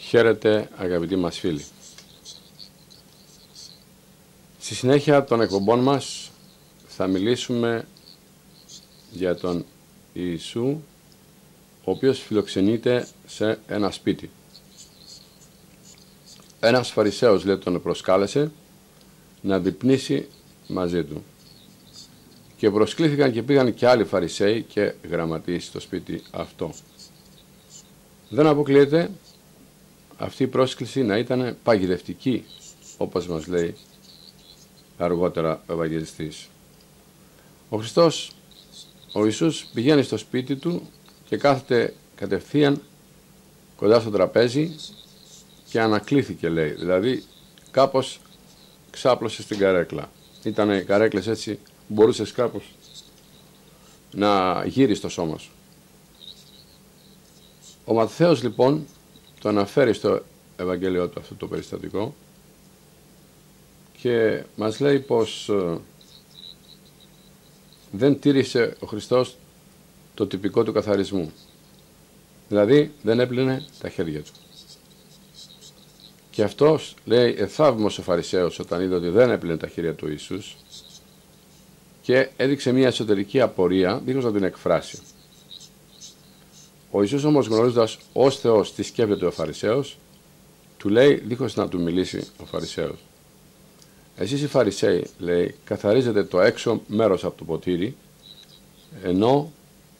Χαίρετε αγαπητοί μας φίλοι. Στη συνέχεια των εκπομπών μας θα μιλήσουμε για τον Ιησού, ο οποίος φιλοξενείται σε ένα σπίτι. Ένας Φαρισαίος, λέει, τον προσκάλεσε να δειπνήσει μαζί του. Και προσκλήθηκαν και πήγαν και άλλοι Φαρισαίοι και γραμματείς στο σπίτι αυτό. Δεν αποκλείεται αυτή η πρόσκληση να ήταν παγιδευτική, όπως μας λέει αργότερα ο Ευαγγελιστής. Ο Χριστός, ο Ιησούς, πηγαίνει στο σπίτι του και κάθεται κατευθείαν κοντά στο τραπέζι και ανακλήθηκε, λέει. Δηλαδή κάπως ξάπλωσε στην καρέκλα. Ήτανε καρέκλες έτσι, μπορούσες κάπως να γύρεις το σώμα σου. Ο Ματθαίος λοιπόν το αναφέρει στο Ευαγγέλιο του αυτό το περιστατικό και μας λέει πως δεν τήρησε ο Χριστός το τυπικό του καθαρισμού. Δηλαδή δεν έπλυνε τα χέρια του. Και αυτός, λέει, εθαύμος ο Φαρισαίος όταν είδε ότι δεν έπλυνε τα χέρια του Ιησούς και έδειξε μια εσωτερική απορία δίχως να την εκφράσει. Ο Ιησούς όμως, γνωρίζοντας ως Θεός τι σκέφτεται ο Φαρισαίος, του λέει δίχως να του μιλήσει ο Φαρισαίος. Εσείς οι Φαρισαίοι, λέει, καθαρίζετε το έξω μέρος από το ποτήρι, ενώ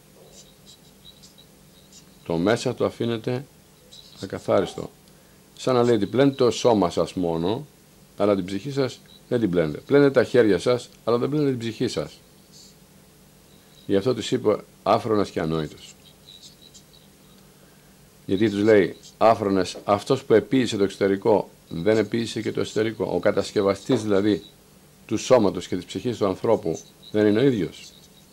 το μέσα το αφήνετε ακαθάριστο. Σαν να λέει ότι πλένετε το σώμα σας μόνο, αλλά την ψυχή σας δεν την πλένετε. Πλένετε τα χέρια σας, αλλά δεν πλένετε την ψυχή σας. Γι' αυτό τους είπε άφρονας και ανόητος. Γιατί τους λέει άφρονες, αυτός που επίησε το εξωτερικό δεν επίησε και το εσωτερικό. Ο κατασκευαστής δηλαδή του σώματος και της ψυχής του ανθρώπου δεν είναι ο ίδιος.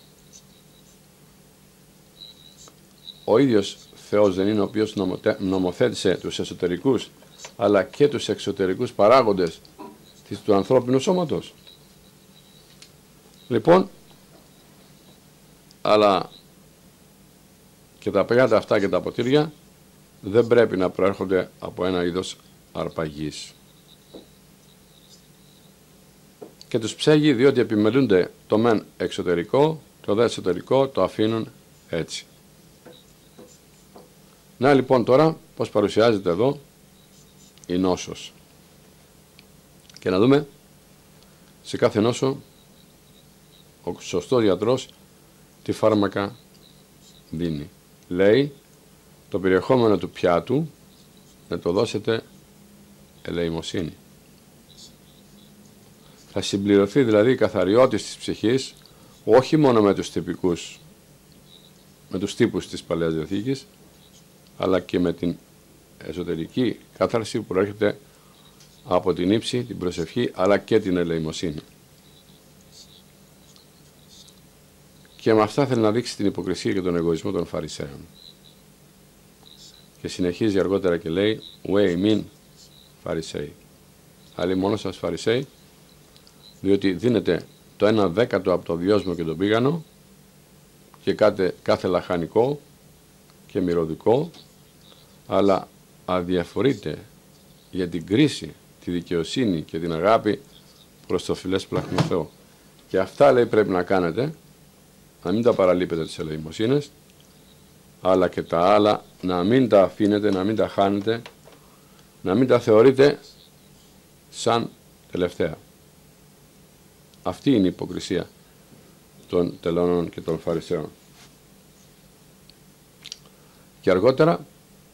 Ο ίδιος Θεός δεν είναι ο οποίος νομοθέτησε τους εσωτερικούς αλλά και τους εξωτερικούς παράγοντες του ανθρώπινου σώματος. Λοιπόν, αλλά και τα πέγατα αυτά και τα ποτήρια δεν πρέπει να προέρχονται από ένα είδος αρπαγής. Και τους ψέγει διότι επιμελούνται το μεν εξωτερικό, το δε εσωτερικό το αφήνουν έτσι. Να λοιπόν τώρα πως παρουσιάζεται εδώ η νόσος. Και να δούμε σε κάθε νόσο ο σωστός γιατρός τι φάρμακα δίνει. Λέει το περιεχόμενο του πιάτου να το δώσετε ελεημοσύνη. Θα συμπληρωθεί δηλαδή η καθαριότης της ψυχής όχι μόνο με τους τυπικούς, με τους τύπους της Παλαιάς Διαθήκης, αλλά και με την εσωτερική κάθαρση που προέρχεται από την ύψη, την προσευχή, αλλά και την ελεημοσύνη. Και με αυτά θέλει να δείξει την υποκρισία και τον εγωισμό των Φαρισαίων. Και συνεχίζει αργότερα και λέει «Ουέι μην Φαρισαίοι». Άλλοι μόνο σας Φαρισαίοι, διότι δίνετε το 1/10 από το βιόσμο και το πήγανο και κάθε λαχανικό και μυρωδικό, αλλά αδιαφορείτε για την κρίση, τη δικαιοσύνη και την αγάπη προς το φιλές πλάχνο Θεό. Και αυτά, λέει, πρέπει να κάνετε, να μην τα παραλείπετε τις ελεημοσύνες, αλλά και τα άλλα να μην τα αφήνετε, να μην τα χάνετε, να μην τα θεωρείτε σαν τελευταία. Αυτή είναι η υποκρισία των τελώνων και των Φαρισαίων. Και αργότερα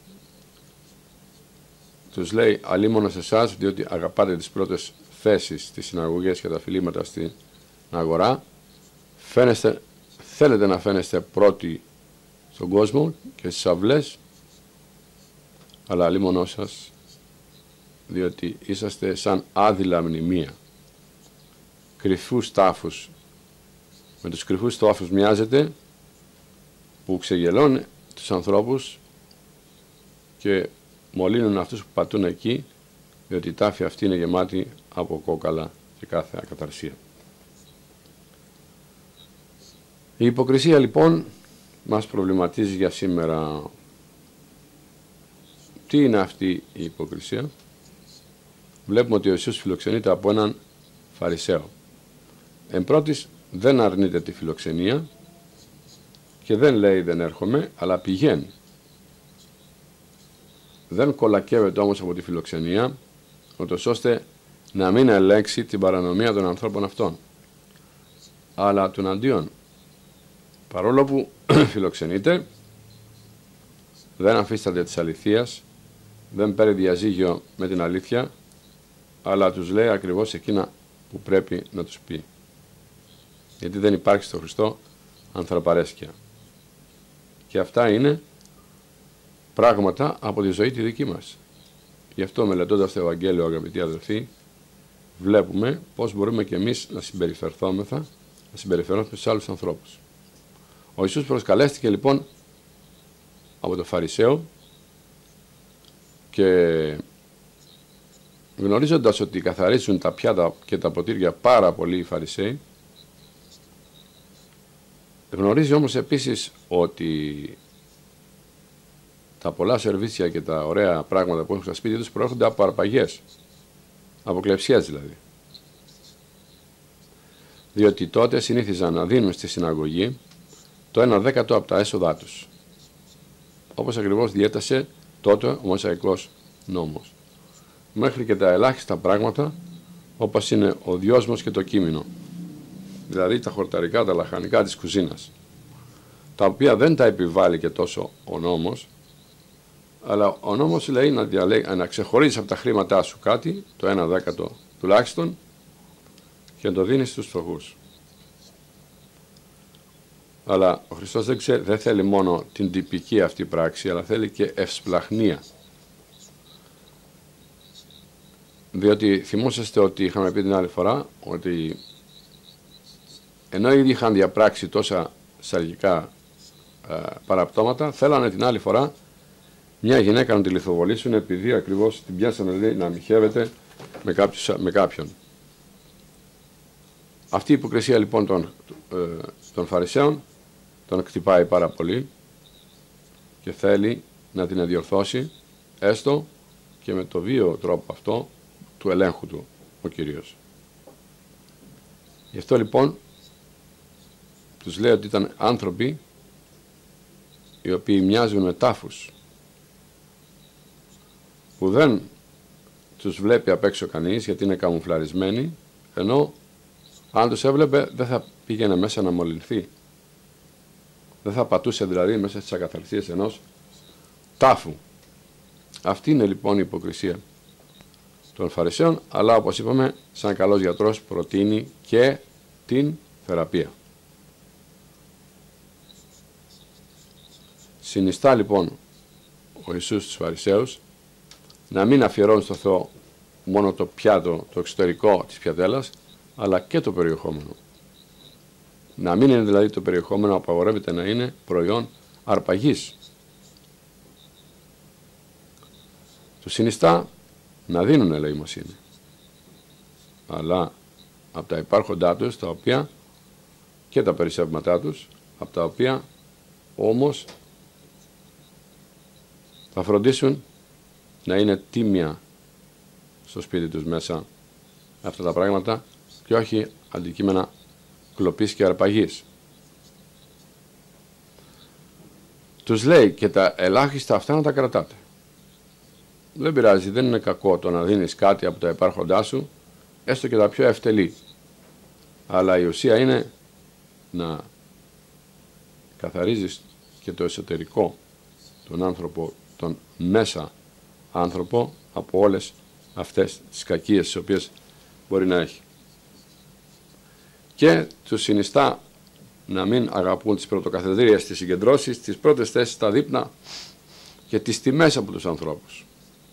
τους λέει αλίμονα σε εσάς, διότι αγαπάτε τις πρώτες θέσεις στις συναγωγές και τα φιλήματα στην αγορά, θέλετε να φαίνεστε πρώτοι στον κόσμο και στις αυλές, αλλά αλίμονό σας, διότι είσαστε σαν άδειλα μνημεία, κρυφούς τάφους. Με τους κρυφούς τάφους μοιάζετε, που ξεγελώνει τους ανθρώπους και μολύνουν αυτούς που πατούν εκεί, διότι η τάφη αυτή είναι γεμάτη από κόκαλα και κάθε ακαταρσία. Η υποκρισία λοιπόν μας προβληματίζει για σήμερα. Τι είναι αυτή η υποκρισία? Βλέπουμε ότι ο Ιησούς φιλοξενείται από έναν Φαρισαίο. Εν πρώτης δεν αρνείται τη φιλοξενία και δεν λέει δεν έρχομαι, αλλά πηγαίνει. Δεν κολακεύεται όμως από τη φιλοξενία, ούτως ώστε να μην ελέγξει την παρανομία των ανθρώπων αυτών. Αλλά τουναντίον, παρόλο που φιλοξενείται, δεν αμφίσταται της αληθείας, δεν παίρνει διαζύγιο με την αλήθεια, αλλά τους λέει ακριβώς εκείνα που πρέπει να τους πει. Γιατί δεν υπάρχει στο Χριστό ανθρωπαρέσκεια. Και αυτά είναι πράγματα από τη ζωή τη δική μας. Γι' αυτό, μελετώντας το Ευαγγέλιο, αγαπητοί αδελφοί, βλέπουμε πώς μπορούμε και εμείς να συμπεριφερθόμεθα στους άλλους ανθρώπους. Ο Ιησούς προσκαλέστηκε λοιπόν από το Φαρισαίο και γνωρίζοντας ότι καθαρίζουν τα πιάτα και τα ποτήρια πάρα πολλοί οι Φαρισαίοι, γνωρίζει όμως επίσης ότι τα πολλά σερβίτσια και τα ωραία πράγματα που έχουν στα σπίτια τους προέρχονται από αρπαγές, από κλεψιές δηλαδή. Διότι τότε συνήθιζαν να δίνουν στη συναγωγή το 1/10 από τα έσοδά τους, όπως ακριβώς διέτασε τότε ο Μωσαϊκός νόμος, μέχρι και τα ελάχιστα πράγματα όπως είναι ο διόσμος και το κείμενο, δηλαδή τα χορταρικά, τα λαχανικά της κουζίνας, τα οποία δεν τα επιβάλλει και τόσο ο νόμος, αλλά ο νόμος λέει να ξεχωρίσεις από τα χρήματά σου κάτι, το 1/10 τουλάχιστον, και να το δίνεις στους φτωχούς. Αλλά ο Χριστός δεν θέλει μόνο την τυπική αυτή πράξη, αλλά θέλει και ευσπλαχνία. Διότι θυμόσαστε ότι είχαμε πει την άλλη φορά ότι ενώ ήδη είχαν διαπράξει τόσα σαργικά παραπτώματα, θέλανε την άλλη φορά μια γυναίκα να τη λιθοβολήσουν επειδή ακριβώς την πιάσανε να μοιχεύεται με κάποιον. Αυτή η υποκρισία λοιπόν των Φαρισαίων τον χτυπάει πάρα πολύ και θέλει να την διορθώσει, έστω και με το βίαιο τρόπο αυτό του ελέγχου του ο Κύριος. Γι' αυτό λοιπόν τους λέει ότι ήταν άνθρωποι οι οποίοι μοιάζουν με τάφους, που δεν τους βλέπει απ' έξω κανείς γιατί είναι καμουφλαρισμένοι, ενώ αν τους έβλεπε δεν θα πήγαινε μέσα να μολυνθεί. Δεν θα πατούσε δηλαδή μέσα στις ακαθαρσίες ενός τάφου. Αυτή είναι λοιπόν η υποκρισία των Φαρισαίων, αλλά όπως είπαμε, σαν καλός γιατρός προτείνει και την θεραπεία. Συνιστά λοιπόν ο Ιησούς τους Φαρισαίους να μην αφιερώνουν στο Θεό μόνο το πιάτο, το εξωτερικό της πιατέλας, αλλά και το περιεχόμενο. Να μην είναι δηλαδή το περιεχόμενο, απαγορεύεται να είναι προϊόν αρπαγής. Του συνιστά να δίνουν ελεημοσύνη, αλλά από τα υπάρχοντά τους, τα οποία και τα περισσεύματά τους, από τα οποία όμως θα φροντίσουν να είναι τίμια στο σπίτι τους μέσα αυτά τα πράγματα και όχι αντικείμενα κλοπής και αρπαγής. Τους λέει και τα ελάχιστα αυτά να τα κρατάτε. Δεν πειράζει, δεν είναι κακό το να δίνεις κάτι από τα υπάρχοντά σου, έστω και τα πιο ευτελή. Αλλά η ουσία είναι να καθαρίζεις και το εσωτερικό, τον άνθρωπο, τον μέσα άνθρωπο, από όλες αυτές τις κακίες τις οποίες μπορεί να έχει. Και τους συνιστά να μην αγαπούν τις πρωτοκαθεδρίες, τις συγκεντρώσεις, τις πρώτες θέσεις στα δείπνα και τις τιμές από τους ανθρώπους.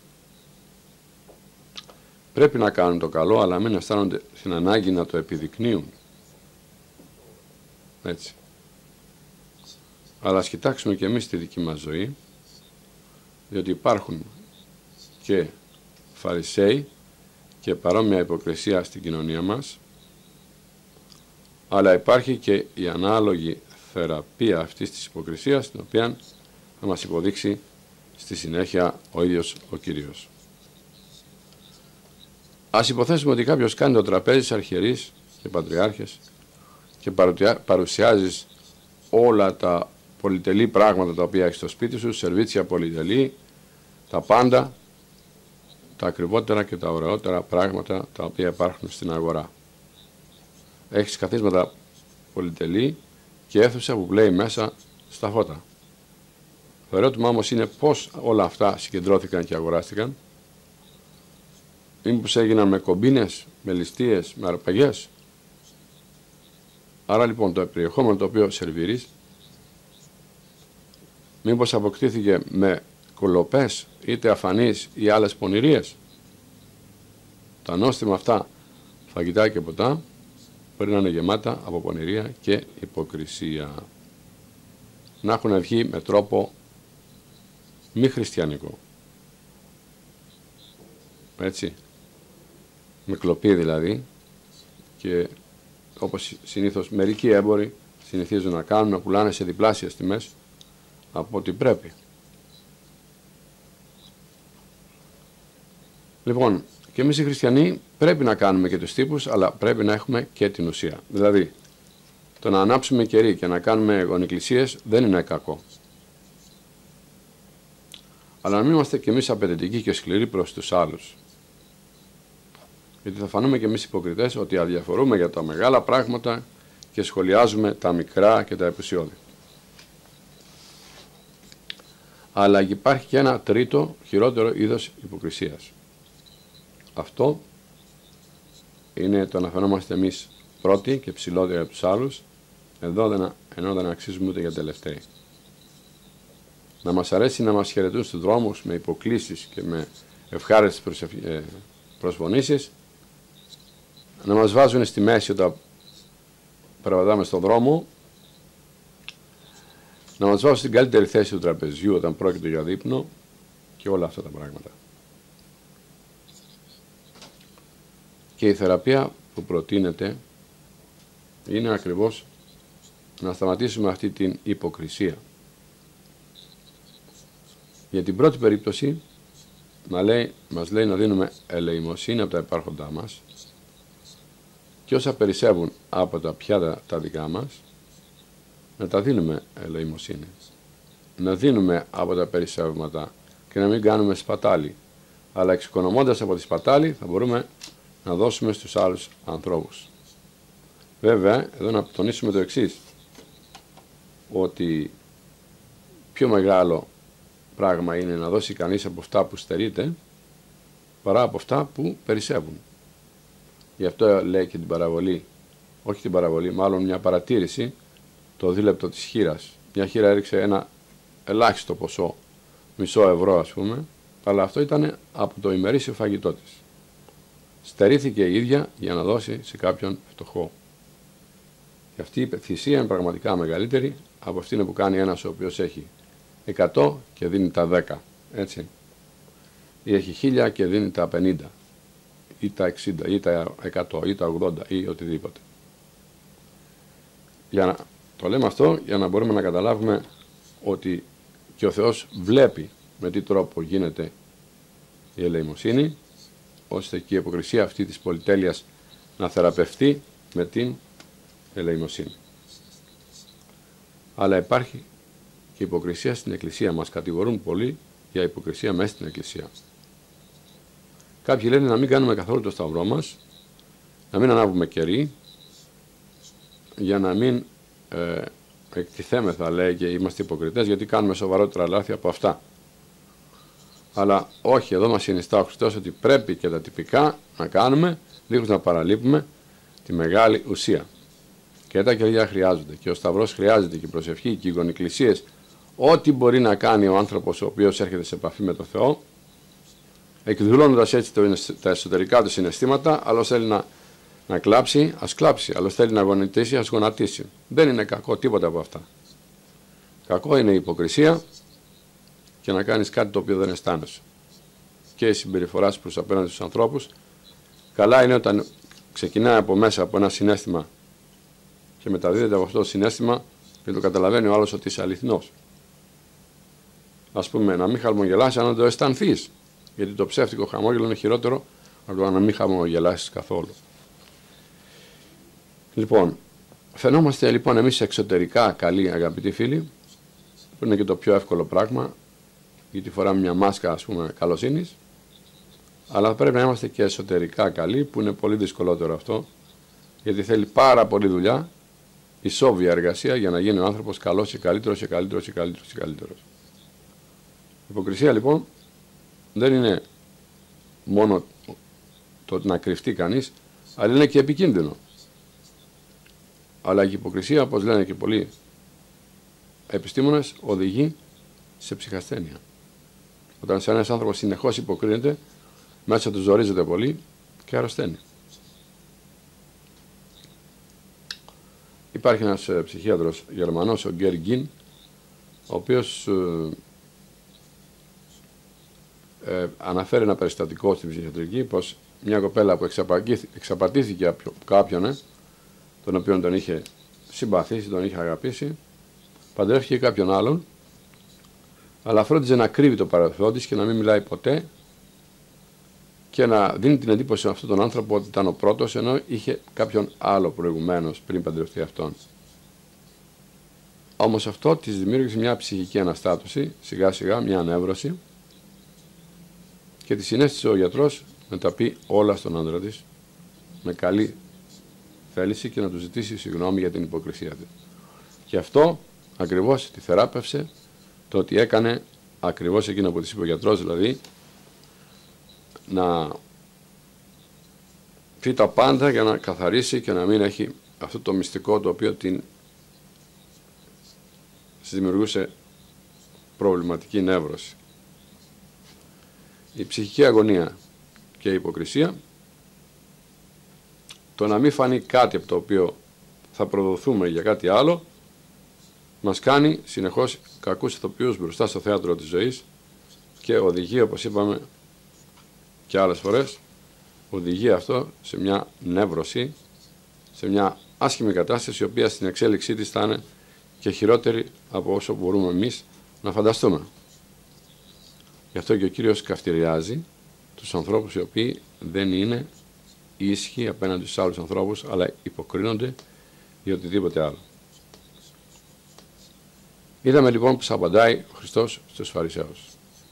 Πρέπει να κάνουν το καλό, αλλά μην αισθάνονται την ανάγκη να το επιδεικνύουν. Έτσι. Αλλά ας κοιτάξουμε και εμείς τη δική μας ζωή, διότι υπάρχουν και Φαρισαίοι και παρόμοια υποκρισία στην κοινωνία μας, αλλά υπάρχει και η ανάλογη θεραπεία αυτής της υποκρισίας, την οποία θα μας υποδείξει στη συνέχεια ο ίδιος ο Κύριος. Ας υποθέσουμε ότι κάποιος κάνει το τραπέζι της αρχιερείς και πατριάρχες και παρουσιάζεις όλα τα πολυτελή πράγματα τα οποία έχει στο σπίτι σου, σερβίτσια πολυτελή, τα πάντα, τα ακριβότερα και τα ωραιότερα πράγματα τα οποία υπάρχουν στην αγορά. Έχεις καθίσματα πολυτελή και αίθουσα που πλέει μέσα στα φώτα. Το ερώτημα όμως είναι πώς όλα αυτά συγκεντρώθηκαν και αγοράστηκαν. Μήπως έγιναν με κομπίνες, με ληστείες, με αρπαγές. Άρα λοιπόν το περιεχόμενο το οποίο σερβίρεις μήπως αποκτήθηκε με κολοπές, είτε αφανείς ή άλλες πονηρίες. Τα νόστιμα αυτά, φαγητά και ποτά, μπορεί να είναι γεμάτα από πονηρία και υποκρισία. Να έχουν βγει με τρόπο μη χριστιανικό. Έτσι. Με κλοπή δηλαδή, και όπως συνήθως μερικοί έμποροι συνηθίζουν να κάνουν, να πουλάνε σε διπλάσιες τιμές από ό,τι πρέπει. Λοιπόν, και εμείς οι χριστιανοί πρέπει να κάνουμε και τους τύπους, αλλά πρέπει να έχουμε και την ουσία. Δηλαδή, το να ανάψουμε κερί και να κάνουμε γονικλησίες δεν είναι κακό. Αλλά να μην είμαστε και εμείς απαιτητικοί και σκληροί προς τους άλλους. Γιατί θα φανούμε και εμείς υποκριτές ότι αδιαφορούμε για τα μεγάλα πράγματα και σχολιάζουμε τα μικρά και τα επουσιώδη. Αλλά υπάρχει και ένα τρίτο, χειρότερο είδος υποκρισίας. Αυτό είναι το να φαινόμαστε εμείς πρώτοι και ψηλότεροι από τους άλλους, ενώ δεν αξίζουμε ούτε για τελευταίοι. Να μας αρέσει να μας χαιρετούν στους δρόμους με υποκλήσεις και με ευχάριστες προσφωνήσεις, να μας βάζουν στη μέση όταν περπατάμε στον δρόμο, να μας βάζουν στην καλύτερη θέση του τραπεζιού όταν πρόκειται για δείπνο και όλα αυτά τα πράγματα. Και η θεραπεία που προτείνεται είναι ακριβώς να σταματήσουμε αυτή την υποκρισία. Για την πρώτη περίπτωση μας λέει να δίνουμε ελεημοσύνη από τα υπάρχοντά μας και όσα περισσεύουν από τα πιάτα τα δικά μας, να τα δίνουμε ελεημοσύνη. Να δίνουμε από τα περισσεύματα και να μην κάνουμε σπατάλη. Αλλά εξοικονομώντας από τη σπατάλη θα μπορούμε να δώσουμε στους άλλους ανθρώπους. Βέβαια, εδώ να τονίσουμε το εξής, ότι πιο μεγάλο πράγμα είναι να δώσει κανείς από αυτά που στερείται παρά από αυτά που περισσεύουν. Γι' αυτό λέει και την παραβολή, όχι την παραβολή, μάλλον μια παρατήρηση, το δίλεπτο της χήρας. Μια χήρα έριξε ένα ελάχιστο ποσό, €1 ας πούμε, αλλά αυτό ήταν από το ημερήσιο φαγητό της. Στερήθηκε η ίδια για να δώσει σε κάποιον φτωχό. Και αυτή η θυσία είναι πραγματικά μεγαλύτερη από αυτήν που κάνει ένας ο οποίος έχει 100 και δίνει τα 10, έτσι. Ή έχει 1000 και δίνει τα 50, ή τα 60, ή τα 100, ή τα 80, ή οτιδήποτε. Το λέμε αυτό για να μπορούμε να καταλάβουμε ότι και ο Θεός βλέπει με τι τρόπο γίνεται η ελεημοσύνη, ώστε και η υποκρισία αυτή της πολυτέλειας να θεραπευτεί με την ελεημοσύνη. Αλλά υπάρχει και υποκρισία στην Εκκλησία. Μας κατηγορούν πολύ για υποκρισία μέσα στην Εκκλησία. Κάποιοι λένε να μην κάνουμε καθόλου το σταυρό μας, να μην ανάβουμε κερί, για να μην εκτιθέμεθα, λέει, και είμαστε υποκριτές, γιατί κάνουμε σοβαρότερα λάθη από αυτά. Αλλά όχι, εδώ μας συνιστά ο Χριστός ότι πρέπει και τα τυπικά να κάνουμε, δίχως να παραλείπουμε τη μεγάλη ουσία. Και τα κεριά χρειάζονται, και ο σταυρός χρειάζεται, και η προσευχή και οι γονικλησίες, ό,τι μπορεί να κάνει ο άνθρωπος ο οποίος έρχεται σε επαφή με τον Θεό, εκδηλώνοντας έτσι τα εσωτερικά του συναισθήματα. Άλλος θέλει να κλάψει, ας κλάψει. Άλλος θέλει να γονατίσει, ας γονατίσει. Δεν είναι κακό τίποτα από αυτά. Κακό είναι η υποκρισία και να κάνεις κάτι το οποίο δεν αισθάνεσαι. Και η συμπεριφορά σου προς απέναντι στους ανθρώπους. Καλά είναι όταν ξεκινάει από μέσα από ένα συναίσθημα και μεταδίδεται από αυτό το συναίσθημα και το καταλαβαίνει ο άλλος ότι είσαι αληθινός. ας πούμε, να μην χαμογελάσεις αν δεν το αισθανθείς. Γιατί το ψεύτικο χαμόγελο είναι χειρότερο από το να μην χαμογελάσεις καθόλου. Λοιπόν, φαινόμαστε λοιπόν εμείς εξωτερικά καλοί, αγαπητοί φίλοι, που είναι και το πιο εύκολο πράγμα, γιατί φοράμε μια μάσκα, ας πούμε, καλοσύνης, αλλά πρέπει να είμαστε και εσωτερικά καλοί, που είναι πολύ δυσκολότερο αυτό, γιατί θέλει πάρα πολύ δουλειά, ισόβια εργασία για να γίνει ο άνθρωπος καλός και καλύτερος και καλύτερος και καλύτερος και καλύτερος. Η υποκρισία λοιπόν δεν είναι μόνο το να κρυφτεί κανείς, αλλά είναι και επικίνδυνο. Αλλά η υποκρισία, όπως λένε και πολλοί επιστήμονες, οδηγεί σε ψυχασθένεια. Όταν σε ένας άνθρωπος συνεχώς υποκρίνεται, μέσα του ζορίζεται πολύ και αρρωσταίνει. Υπάρχει ένας ψυχίατρος Γερμανός, ο Γκέρ Γκίν, ο οποίος αναφέρει ένα περιστατικό στην ψυχιατρική, πως μια κοπέλα που εξαπατήθηκε από κάποιον, τον οποίον τον είχε συμπαθήσει, τον είχε αγαπήσει, παντρεύτηκε κάποιον άλλον, αλλά φρόντιζε να κρύβει το παρελθόν της και να μην μιλάει ποτέ και να δίνει την εντύπωση σε αυτόν τον άνθρωπο ότι ήταν ο πρώτος, ενώ είχε κάποιον άλλο προηγουμένως πριν παντρευτεί αυτόν. Όμως αυτό της δημιούργησε μια ψυχική αναστάτωση, σιγά σιγά μια ανέβρωση, και τη συνέστησε ο γιατρός να τα πει όλα στον άντρα της με καλή θέληση και να του ζητήσει συγγνώμη για την υποκρισία της. Και αυτό ακριβώς τη θεράπευσε, το ότι έκανε ακριβώς εκείνο που της είπε ο γιατρός, δηλαδή να πει τα πάντα για να καθαρίσει και να μην έχει αυτό το μυστικό το οποίο την δημιουργούσε προβληματική νεύρωση. Η ψυχική αγωνία και η υποκρισία, το να μην φανεί κάτι από το οποίο θα προδοθούμε για κάτι άλλο, μας κάνει συνεχώς κακούς ηθοποιούς μπροστά στο θέατρο της ζωής και οδηγεί, όπως είπαμε και άλλες φορές, οδηγεί αυτό σε μια νεύρωση, σε μια άσχημη κατάσταση, η οποία στην εξέλιξή της θα είναι και χειρότερη από όσο μπορούμε εμείς να φανταστούμε. Γι' αυτό και ο Κύριος καυτηριάζει τους ανθρώπους οι οποίοι δεν είναι ίσχυοι απέναντι στους άλλους ανθρώπους, αλλά υποκρίνονται ή οτιδήποτε άλλο. Είδαμε λοιπόν πως απαντάει ο Χριστός στους Φαρισαίους.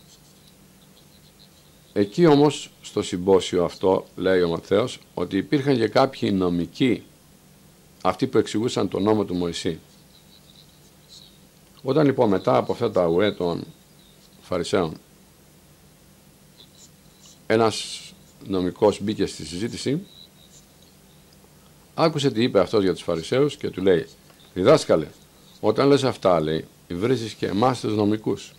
Εκεί όμως στο συμπόσιο αυτό λέει ο Ματθαίος ότι υπήρχαν και κάποιοι νομικοί, αυτοί που εξηγούσαν τον νόμο του Μωυσή. Όταν λοιπόν μετά από αυτά τα ουέ των Φαρισαίων ένας νομικός μπήκε στη συζήτηση, άκουσε τι είπε αυτός για τους Φαρισαίους και του λέει: «Διδάσκαλε, όταν λες αυτά, λέει, βρίζεις και εμάς τους νομικούς».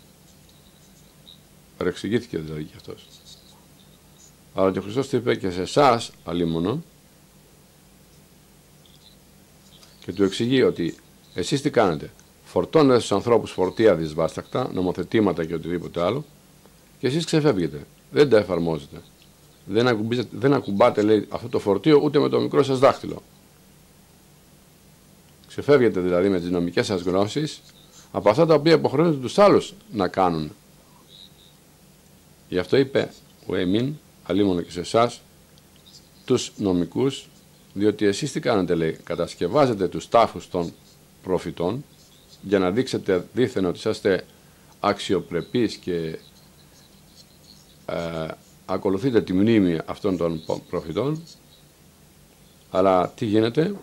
Παρεξηγήθηκε δηλαδή και αυτός. Αλλά και ο Χριστός του είπε και σε εσάς, αλίμονο, και του εξηγεί ότι εσείς τι κάνετε? Φορτώνετε στους ανθρώπους φορτία δυσβάστακτα, νομοθετήματα και οτιδήποτε άλλο, και εσείς ξεφεύγετε. Δεν τα εφαρμόζετε. Δεν ακουμπάτε, λέει, αυτό το φορτίο ούτε με το μικρό σας δάχτυλο. Ξεφεύγετε δηλαδή με τις νομικές σας γνώσεις από αυτά τα οποία υποχρεώνετε τους άλλους να κάνουν. Γι' αυτό είπε ο εμήν, αλίμονο και σε εσάς, τους νομικούς, διότι εσείς τι κάνετε, λέει, κατασκευάζετε τους τάφους των προφητών για να δείξετε δήθεν ότι είσαστε αξιοπρεπείς και ακολουθείτε τη μνήμη αυτών των προφητών, αλλά τι γίνεται?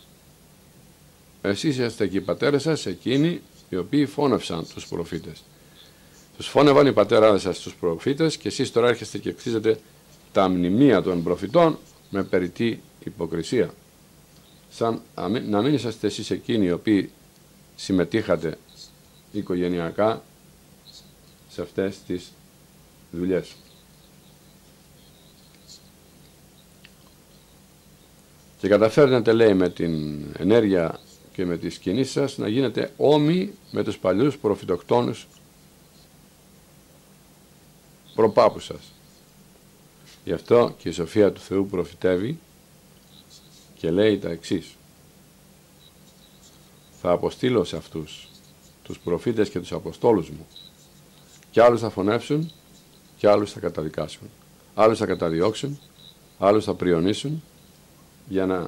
Εσείς είστε και οι πατέρες σας εκείνοι οι οποίοι φώνευσαν τους προφήτες. Τους φώνευαν οι πατέρες σας τους προφήτες και εσείς τώρα έρχεστε και χτίζετε τα μνημεία των προφητών με περιττή υποκρισία. Σαν να μην είσαστε εσείς εκείνοι οι οποίοι συμμετείχατε οικογενειακά σε αυτές τις δουλειές. Και καταφέρνετε, λέει, με την ενέργεια και με τις κινήσεις σας να γίνετε όμοιοι με τους παλιούς προφητοκτόνους προπάπους σας. Γι' αυτό και η σοφία του Θεού προφητεύει και λέει τα εξής: θα αποστείλω σε αυτούς τους προφήτες και τους αποστόλους μου και άλλους θα φωνεύσουν και άλλους θα καταδικάσουν. Άλλους θα καταδιώξουν, άλλους θα πριονίσουν για να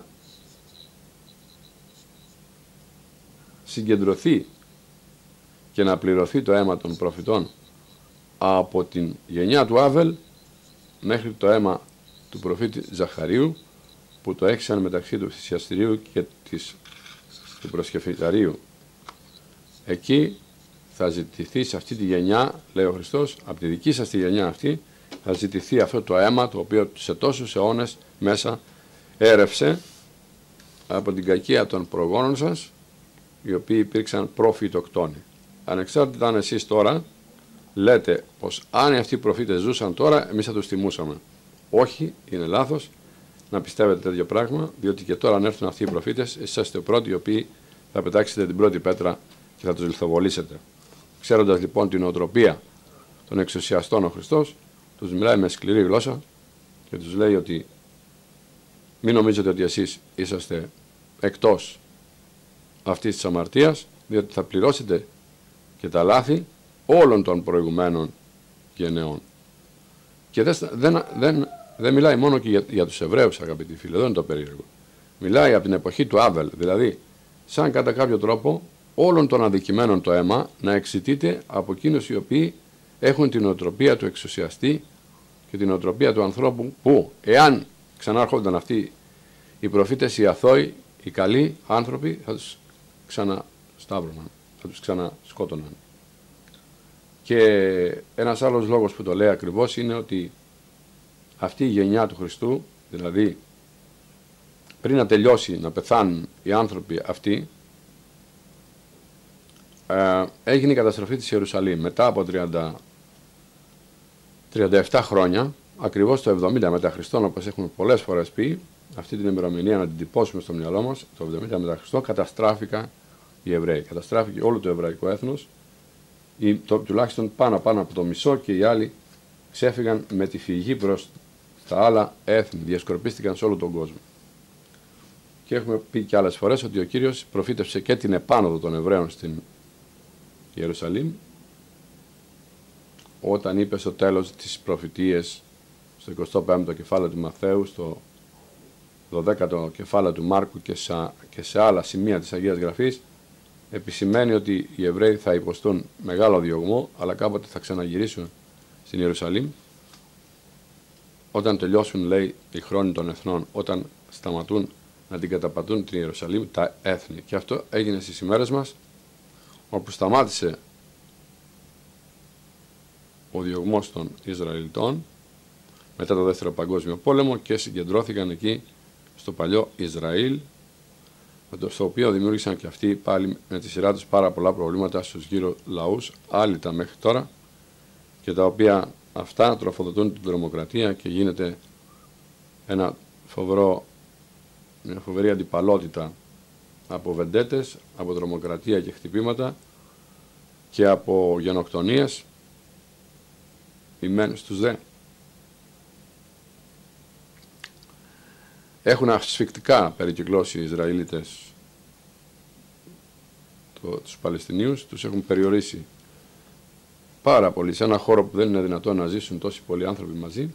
συγκεντρωθεί και να πληρωθεί το αίμα των προφητών από την γενιά του Άβελ μέχρι το αίμα του προφήτη Ζαχαρίου, που το έχισαν μεταξύ του θυσιαστηρίου και του προσκεφηταρίου. Εκεί θα ζητηθεί σε αυτή τη γενιά, λέει ο Χριστός, από τη δική σας τη γενιά αυτή, θα ζητηθεί αυτό το αίμα το οποίο σε τόσους αιώνες μέσα έρευσε από την κακία των προγόνων σας, οι οποίοι υπήρξαν προφητοκτόνοι. Ανεξάρτητα αν εσείς τώρα λέτε πως αν αυτοί οι προφήτες ζούσαν τώρα, εμείς θα τους τιμούσαμε. Όχι, είναι λάθος να πιστεύετε τέτοιο πράγμα, διότι και τώρα αν έρθουν αυτοί οι προφήτες, εσείς είστε οι πρώτοι οι οποίοι θα πετάξετε την πρώτη πέτρα και θα τους λιθοβολήσετε. Ξέροντας λοιπόν την νοοτροπία των εξουσιαστών ο Χριστός, τους μιλάει με σκληρή γλώσσα και τους λέει ότι μην νομίζετε ότι εσείς είσαστε εκτός αυτής της αμαρτίας, διότι θα πληρώσετε και τα λάθη όλων των προηγουμένων γενεών. Και δεν μιλάει μόνο και για τους Εβραίους, αγαπητοί φίλοι, εδώ είναι το περίεργο. Μιλάει από την εποχή του Άβελ, δηλαδή σαν κατά κάποιο τρόπο όλων των αδικημένων το αίμα να εξητείται από εκείνους οι οποίοι έχουν την νοοτροπία του εξουσιαστή και την νοοτροπία του ανθρώπου που, εάν ξανάρχονταν αυτοί οι προφήτες, οι αθώοι, οι καλοί άνθρωποι, θα τους ξανασταύρωναν, θα τους ξανασκότωναν. Και ένας άλλος λόγος που το λέει ακριβώς είναι ότι αυτή η γενιά του Χριστού, δηλαδή πριν να τελειώσει να πεθάνουν οι άνθρωποι αυτοί, έγινε η καταστροφή της Ιερουσαλήμ μετά από 37 χρόνια, ακριβώς το 70 μετά Χριστόν, όπως έχουμε πολλές φορές πει, αυτή την ημερομηνία να την τυπώσουμε στο μυαλό μας, το 70 μετά Χριστό, καταστράφηκαν οι Εβραίοι. Καταστράφηκε όλο το εβραϊκό έθνος, τουλάχιστον πάνω από το μισό, και οι άλλοι ξέφυγαν με τη φυγή προς τα άλλα έθνη, διασκορπίστηκαν σε όλο τον κόσμο. Και έχουμε πει και άλλες φορές ότι ο Κύριος προφήτευσε και την επάνωδο των Εβραίων στην Ιερουσαλήμ, όταν είπε στο τέλος της προφητείας, στο 25ο κεφάλαιο του Μαθαίου, στο 12ο κεφάλαιο του Μάρκου και σε άλλα σημεία της Αγίας Γραφής, επισημαίνει ότι οι Εβραίοι θα υποστούν μεγάλο διωγμό, αλλά κάποτε θα ξαναγυρίσουν στην Ιερουσαλήμ, όταν τελειώσουν, λέει, οι χρόνοι των εθνών, όταν σταματούν να την καταπατούν την Ιερουσαλήμ τα έθνη. Και αυτό έγινε στις ημέρες μας, όπου σταμάτησε ο διωγμός των Ισραηλιτών μετά το Δεύτερο Παγκόσμιο Πόλεμο και συγκεντρώθηκαν εκεί στο παλιό Ισραήλ, στο οποίο δημιούργησαν και αυτοί πάλι με τη σειρά τους πάρα πολλά προβλήματα στους γύρω λαούς, άλυτα μέχρι τώρα, και τα οποία αυτά τροφοδοτούν την τρομοκρατία και γίνεται μια φοβερή αντιπαλότητα από βεντέτες, από τρομοκρατία και χτυπήματα και από γενοκτονίες, οι μεν στους δε. Έχουν ασφικτικά περικυκλώσει οι Ισραηλίτες τους Παλαιστινίους, τους έχουν περιορίσει πάρα πολύ σε ένα χώρο που δεν είναι δυνατόν να ζήσουν τόσοι πολλοί άνθρωποι μαζί,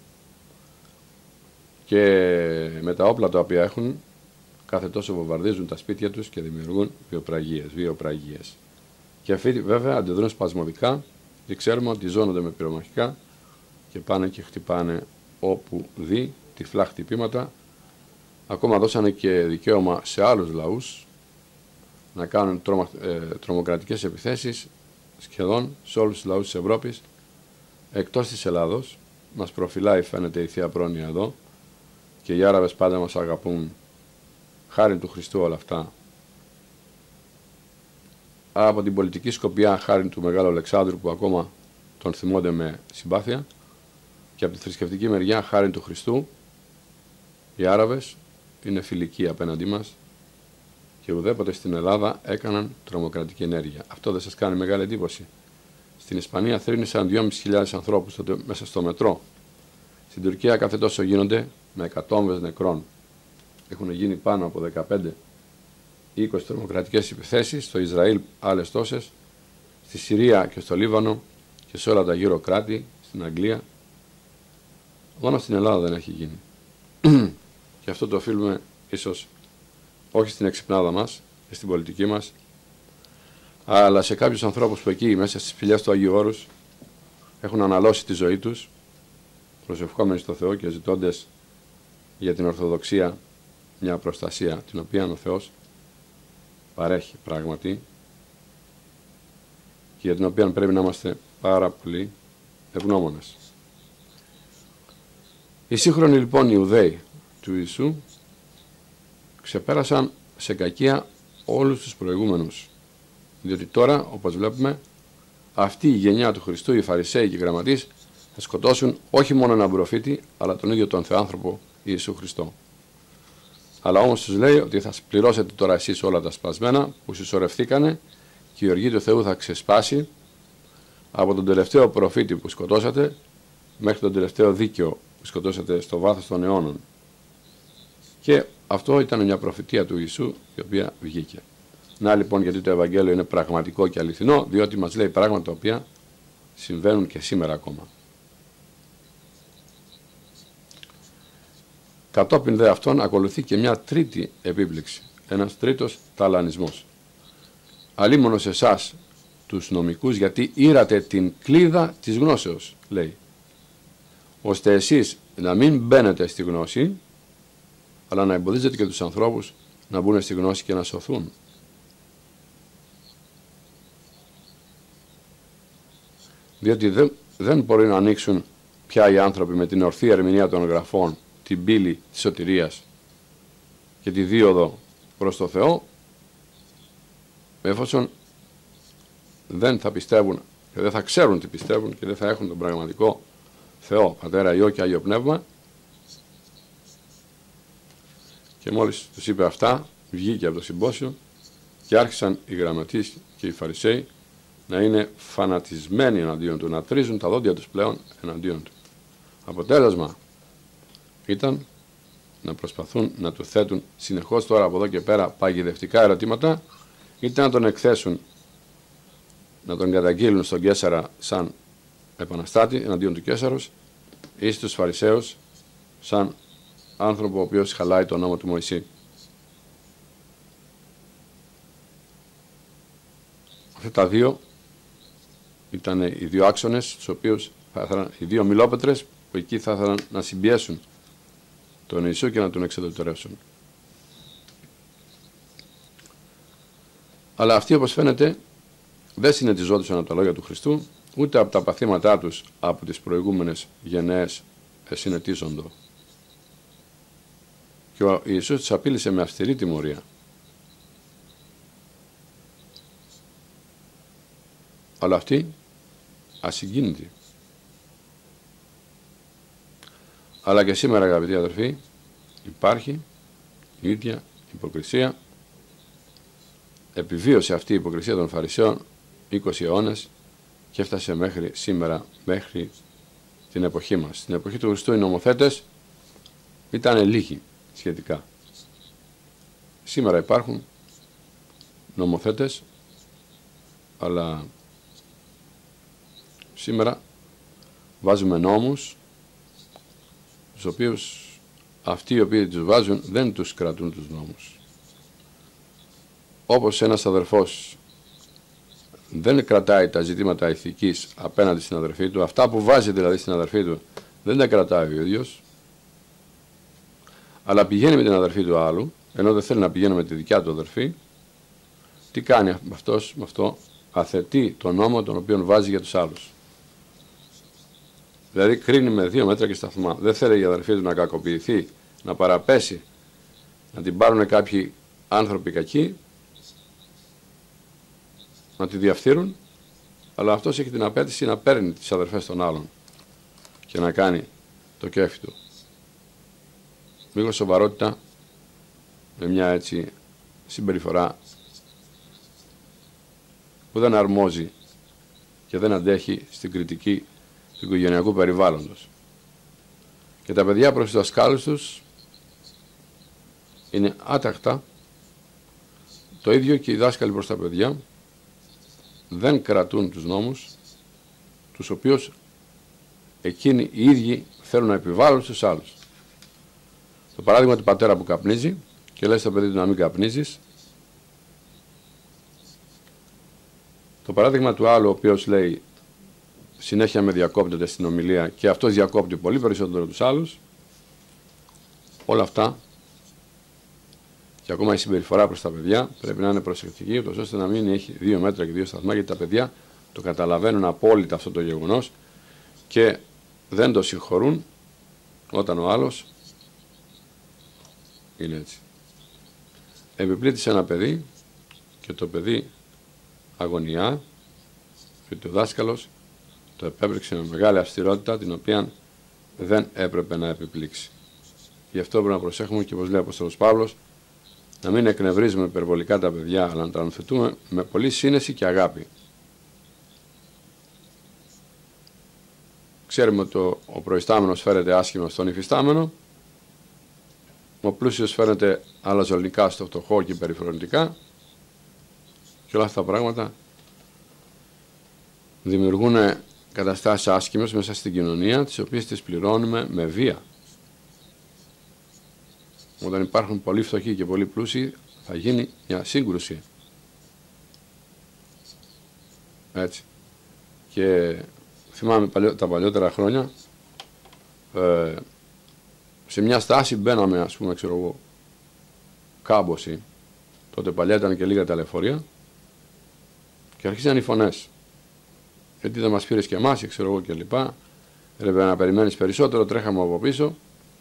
και με τα όπλα τα οποία έχουν κάθε τόσο βομβαρδίζουν τα σπίτια τους και δημιουργούν βιοπραγίες. Και αυτοί βέβαια αντιδρούν σπασμωδικά και ξέρουμε ότι ζώνονται με πυρομαχικά και πάνε και χτυπάνε όπου δει, τυφλά χτυπήματα. Ακόμα δώσανε και δικαίωμα σε άλλους λαούς να κάνουν τρομοκρατικές επιθέσεις σχεδόν σε όλους τους λαούς της Ευρώπης, εκτός της Ελλάδος. Μας προφυλάει, φαίνεται, η Θεία Πρόνοια εδώ, και οι Άραβες πάντα μας αγαπούν, χάρη του Χριστού όλα αυτά. Από την πολιτική σκοπιά, χάρη του Μεγάλου Αλεξάνδρου, που ακόμα τον θυμώνται με συμπάθεια, και από τη θρησκευτική μεριά, χάρη του Χριστού, οι Άραβες είναι φιλικοί απέναντί μας και ουδέποτε στην Ελλάδα έκαναν τρομοκρατική ενέργεια. Αυτό δεν σας κάνει μεγάλη εντύπωση? Στην Ισπανία θρήνησαν 2.500 ανθρώπους μέσα στο μετρό. Στην Τουρκία κάθε τόσο γίνονται με εκατόμβες νεκρών. Έχουν γίνει πάνω από 15-20 τρομοκρατικές επιθέσεις, στο Ισραήλ άλλες τόσες, στη Συρία και στο Λίβανο και σε όλα τα γύρω κράτη, στην Αγγλία. Μόνο στην Ελλάδα δεν έχει γίνει. Και αυτό το οφείλουμε ίσως όχι στην εξυπνάδα μας και στην πολιτική μας, αλλά σε κάποιους ανθρώπους που εκεί μέσα στις σπηλιές του Αγίου Όρους έχουν αναλώσει τη ζωή τους, προσευχόμενοι στο Θεό και ζητώντας για την Ορθοδοξία μια προστασία την οποία ο Θεός παρέχει πράγματι και για την οποία πρέπει να είμαστε πάρα πολύ ευγνώμονες. Οι σύγχρονοι λοιπόν Ιουδαίοι του Ιησού ξεπέρασαν σε κακία όλους τους προηγούμενους, διότι τώρα, όπως βλέπουμε, αυτή η γενιά του Χριστού, οι Φαρισαίοι και οι γραμματείς, θα σκοτώσουν όχι μόνο έναν προφήτη, αλλά τον ίδιο τον Θεάνθρωπο Ιησού Χριστό. Αλλά όμως τους λέει ότι θα πληρώσετε τώρα εσείς όλα τα σπασμένα που συσσωρευθήκανε και η οργή του Θεού θα ξεσπάσει από τον τελευταίο προφήτη που σκοτώσατε μέχρι τον τελευταίο δίκαιο που σκοτώσατε στο βάθος των αιώνων. Και αυτό ήταν μια προφητεία του Ιησού η οποία βγήκε. Να λοιπόν γιατί το Ευαγγέλιο είναι πραγματικό και αληθινό, διότι μας λέει πράγματα τα οποία συμβαίνουν και σήμερα ακόμα. Κατόπιν δε αυτόν ακολουθεί και μια τρίτη επίπληξη, ένας τρίτος ταλανισμός. Αλίμονο σε εσάς τους νομικούς, γιατί ήρατε την κλίδα της γνώσεως, λέει, ώστε εσείς να μην μπαίνετε στη γνώση, αλλά να εμποδίζετε και τους ανθρώπους να μπουν στη γνώση και να σωθούν. Διότι δεν μπορεί να ανοίξουν πια οι άνθρωποι με την ορθή ερμηνεία των γραφών την πύλη της σωτηρίας και τη δίωδο προς το Θεό, εφόσον δεν θα πιστεύουν και δεν θα ξέρουν τι πιστεύουν και δεν θα έχουν τον πραγματικό Θεό, Πατέρα, Υιό και Άγιο Πνεύμα. Και μόλις τους είπε αυτά, βγήκε από το συμπόσιο και άρχισαν οι γραμματείς και οι Φαρισαίοι να είναι φανατισμένοι εναντίον του, να τρίζουν τα δόντια τους πλέον εναντίον του. Αποτέλεσμα ήταν να προσπαθούν να του θέτουν συνεχώς τώρα από εδώ και πέρα παγιδευτικά ερωτήματα, είτε να τον εκθέσουν, να τον καταγγείλουν στον Καίσαρα σαν επαναστάτη εναντίον του Καίσαρος, ή στους Φαρισαίους σαν άνθρωπο ο οποίος χαλάει τον νόμο του Μωυσή. Αυτά τα δύο ήταν οι δύο άξονες, τους οποίους οι δύο μιλόπετρες που εκεί θα ήθελαν να συμπιέσουν τον Ιησού και να τον εξεδωτερεύσουν. Αλλά αυτοί, όπως φαίνεται, δεν συνετιζόντουσαν από τα λόγια του Χριστού, ούτε από τα παθήματά τους από τις προηγούμενες γενναίες συνετίζοντο. Και ο Ιησούς τους απείλησε με αυστηρή τιμωρία. Αλλά αυτοί ασυγκίνητοι. Αλλά και σήμερα, αγαπητοί αδερφοί, υπάρχει η ίδια υποκρισία. Επιβίωσε αυτή η υποκρισία των Φαρισαίων 20 αιώνες και έφτασε μέχρι σήμερα, μέχρι την εποχή μας. Στην εποχή του Χριστού οι νομοθέτες ήταν λίγοι σχετικά. Σήμερα υπάρχουν νομοθέτες, αλλά σήμερα βάζουμε νόμους τους οποίους αυτοί οι οποίοι τους βάζουν δεν τους κρατούν τους νόμους. Όπως ένας αδερφός δεν κρατάει τα ζητήματα ηθικής απέναντι στην αδερφή του, αυτά που βάζει δηλαδή στην αδερφή του δεν τα κρατάει ο ίδιος, αλλά πηγαίνει με την αδερφή του άλλου, ενώ δεν θέλει να πηγαίνει με τη δικιά του αδερφή. Τι κάνει αυτός με αυτό? Αθετεί τον νόμο τον οποίο βάζει για τους άλλους. Δηλαδή κρίνει με 2 μέτρα και σταθμά. Δεν θέλει η αδερφή του να κακοποιηθεί, να παραπέσει, να την πάρουν κάποιοι άνθρωποι κακοί, να τη διαφθείρουν, αλλά αυτός έχει την απέτηση να παίρνει τις αδερφές των άλλων και να κάνει το κέφι του. Λίγο σοβαρότητα, με μια έτσι συμπεριφορά που δεν αρμόζει και δεν αντέχει στην κριτική του οικογενειακού περιβάλλοντος. Και τα παιδιά προς τους δασκάλους τους είναι άτακτα, το ίδιο και οι δάσκαλοι προς τα παιδιά δεν κρατούν τους νόμους τους οποίους εκείνοι οι ίδιοι θέλουν να επιβάλλουν στους άλλους. Το παράδειγμα του πατέρα που καπνίζει και λέει στο παιδί του να μην καπνίζεις. Το παράδειγμα του άλλου ο οποίος λέει συνέχεια με διακόπτεται στην ομιλία και αυτός διακόπτει πολύ περισσότερο τους άλλους. Όλα αυτά και ακόμα η συμπεριφορά προς τα παιδιά πρέπει να είναι προσεκτική, ώστε να μην έχει 2 μέτρα και 2 σταθμά, γιατί τα παιδιά το καταλαβαίνουν απόλυτα αυτό το γεγονός και δεν το συγχωρούν όταν ο άλλος είναι έτσι. Επιπλήττησε ένα παιδί και το παιδί αγωνιά, γιατί ο δάσκαλος το επέπρεξε με μεγάλη αυστηρότητα, την οποία δεν έπρεπε να επιπλήξει. Γι' αυτό πρέπει να προσέχουμε και, όπως λέει ο Απόστολος Παύλος, να μην εκνευρίζουμε υπερβολικά τα παιδιά, αλλά να τα ανθετούμε με πολλή σύνεση και αγάπη. Ξέρουμε ότι ο προϊστάμενος φέρεται άσχημα στον υφιστάμενο, ο πλούσιος φέρεται αλαζονικά στο φτωχό και περιφρονητικά, και όλα αυτά τα πράγματα δημιουργούν καταστάσεις άσχημες μέσα στην κοινωνία, τις οποίες τις πληρώνουμε με βία. Όταν υπάρχουν πολύ φτωχοί και πολύ πλούσιοι, θα γίνει μια σύγκρουση. Έτσι. Και θυμάμαι τα παλιότερα χρόνια, σε μια στάση μπαίναμε, ας πούμε, ξέρω εγώ, κάμποση. Τότε παλιά ήταν και λίγα τα λεωφορεία και αρχίζαν οι φωνές. Γιατί δεν μας πήρες και εμάς, ξέρω εγώ, και λοιπά. Έπρεπε να περιμένεις περισσότερο, τρέχαμε από πίσω.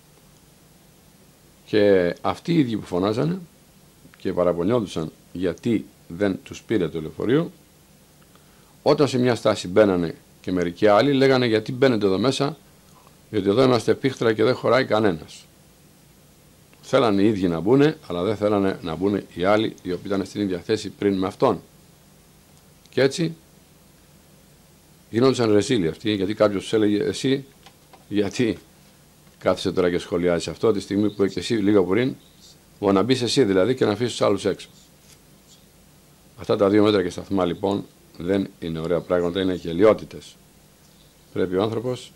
Και αυτοί οι ίδιοι που φωνάζανε και παραπονιόντουσαν γιατί δεν τους πήρε το λεωφορείο, όταν σε μια στάση μπαίνανε και μερικοί άλλοι λέγανε γιατί μπαίνετε εδώ μέσα, γιατί εδώ είμαστε πίχτρα και δεν χωράει κανένας. Θέλανε οι ίδιοι να μπουνε, αλλά δεν θέλανε να μπουνε οι άλλοι οι οποίοι ήταν στην ίδια θέση πριν με αυτόν. Και έτσι γινόντουσαν ρεζίλοι αυτοί, γιατί κάποιος τους έλεγε εσύ γιατί κάθεσαι τώρα και σχολιάζεις αυτό τη στιγμή που και εσύ λίγο πριν μπορεί να μπεις εσύ δηλαδή και να αφήσεις τους άλλους έξω. Αυτά τα 2 μέτρα και σταθμά λοιπόν δεν είναι ωραία πράγματα, είναι γελοιότητες. Πρέπει ο άνθρωπος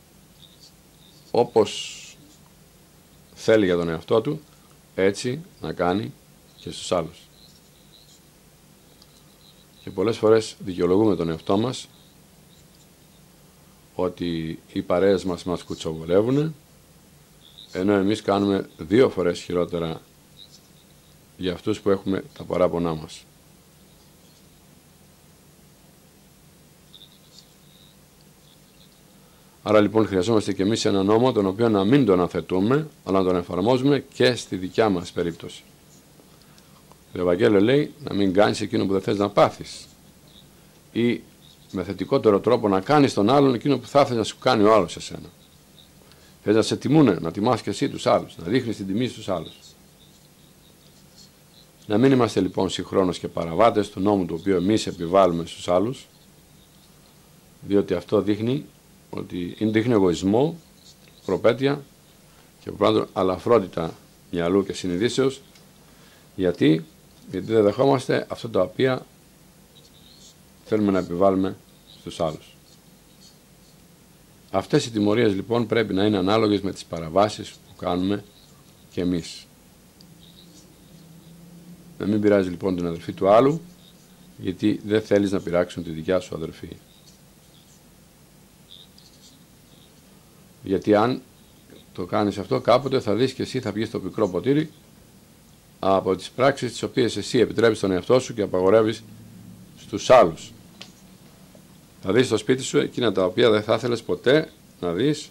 όπως θέλει για τον εαυτό του έτσι να κάνει και στους άλλους. Και πολλές φορές δικαιολογούμε τον εαυτό μας ότι οι παρέες μας κουτσοβολεύουν, ενώ εμείς κάνουμε 2 φορές χειρότερα για αυτούς που έχουμε τα παράπονά μας. Άρα λοιπόν χρειαζόμαστε και εμείς έναν νόμο τον οποίο να μην τον αθετούμε, αλλά να τον εφαρμόζουμε και στη δικιά μας περίπτωση. Το Ευαγγέλιο λέει να μην κάνεις εκείνο που δεν θες να πάθεις, ή με θετικότερο τρόπο να κάνεις τον άλλον εκείνο που θα ήθελες να σου κάνει ο άλλος εσένα. Θες να σε τιμούνε, να τιμάς και εσύ τους άλλους, να δείχνεις την τιμή στους άλλους. Να μην είμαστε λοιπόν συγχρόνως και παραβάτες του νόμου του οποίου εμείς επιβάλλουμε στους άλλους, διότι αυτό δείχνει δείχνει εγωισμό, προπέτεια και πράγματι αλαφρότητα μυαλού και συνειδήσεως. Γιατί δεν δεχόμαστε αυτά τα οποία θέλουμε να επιβάλλουμε στους άλλους. Αυτές οι τιμωρίες λοιπόν πρέπει να είναι ανάλογες με τις παραβάσεις που κάνουμε και εμείς. Να μην πειράζει λοιπόν την αδερφή του άλλου, γιατί δεν θέλεις να πειράξουν τη δικιά σου αδερφή. Γιατί αν το κάνεις αυτό, κάποτε θα δεις και εσύ θα βγεις στο πικρό ποτήρι από τις πράξεις τις οποίες εσύ επιτρέπεις τον εαυτό σου και απαγορεύεις στους άλλους. Θα δεις στο σπίτι σου εκείνα τα οποία δεν θα ήθελες ποτέ να δεις.